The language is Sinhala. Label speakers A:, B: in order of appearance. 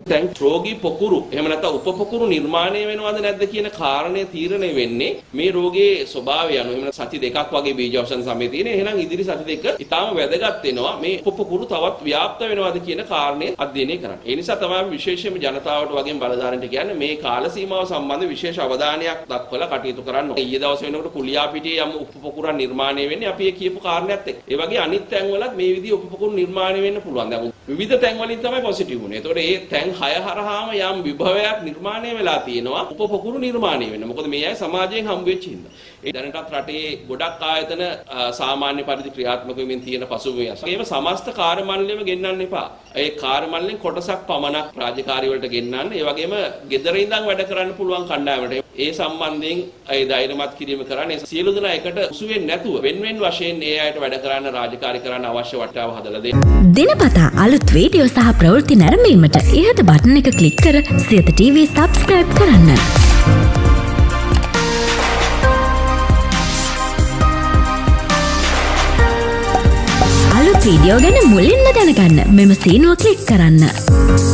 A: දැන් රෝගී පොකුරු එහෙම නැත්නම් උපපොකුරු නිර්මාණය වෙනවද නැද්ද කියන කාරණය තීරණය වෙන්නේ මේ රෝගයේ ස්වභාවය අනුව. එහෙම නැත්නම් සති දෙකක් වගේ බීජ අවසන් සමයේ තියෙන. එහෙනම් ඉදිරි සති දෙක ඉතාම වැදගත් වෙනවා මේ උපපොකුරු තවත් ව්‍යාප්ත වෙනවද කියන කාරණය අධ්‍යයනය කරන්න. ඒ නිසා තමයි විශේෂයෙන්ම ජනතාවට වගේම බලධාරීන්ට කියන්නේ මේ කාල සීමාව සම්බන්ධ විශේෂ අවධානයක් දක්වලා කටයුතු කරන්න ඕනේ. ඊයේ දවසේ වෙනකොට කුලියාපිටියේ යම් උපපොකුරන් නිර්මාණය වෙන්නේ අපි ඒ කියපු කාරණයක් එක්ක. ඒ වගේ අනිත් තැන්වලත් මේ විදිහේ උපපොකුරු නිර්මාණය වෙන්න පුළුවන්. දැන් විවිධ තැන්වලින් තමයි පොසිටිව් වුනේ. ඒතකොට ඒ තැන් 6 හරහාම යම් විභවයක් නිර්මාණය වෙලා තියෙනවා උපපොකුරු නිර්මාණය වෙන්න. මොකද මේ අය සමාජයෙන් හම්බ වෙච්ච හින්දා. ඒ දැනටත් රටේ ගොඩක් ආයතන සාමාන්‍ය පරිදි ක්‍රියාත්මක වෙමින් තියෙන පසුබිම. ඒකම සමස්ත කාර්ය මණ්ඩලෙම ගෙන්නන්න එපා. ඒ කාර්ය මණ්ඩලෙන් කොටසක් පමණක් රාජකාරී වලට ගෙන්නන්න. ඒ වගේම ගෙදර ඉඳන් වැඩ කරන්න පුළුවන් කණ්ඩායමට ඒ සම්බන්ධයෙන් ඒ ධෛර්යමත් කිරීම කරන්න. සියලු දෙනා එකට උසු වෙන්නේ නැතුව වෙන වශයෙන් ඒ අයට වැඩ කරන්න රාජකාරී කරන්න අවශ්‍ය වටාව හදලා දෙන්න.
B: දිනපතා අලුත් වීඩියෝ සහ ප්‍රවෘත්ති නැරඹීමට ඉහත බටන් එක ක්ලික් කර සියත TV subscribe කරන්න. අලුත් වීඩියෝ ගැන මුලින්ම දැනගන්න මෙම සීනුව ක්ලික් කරන්න.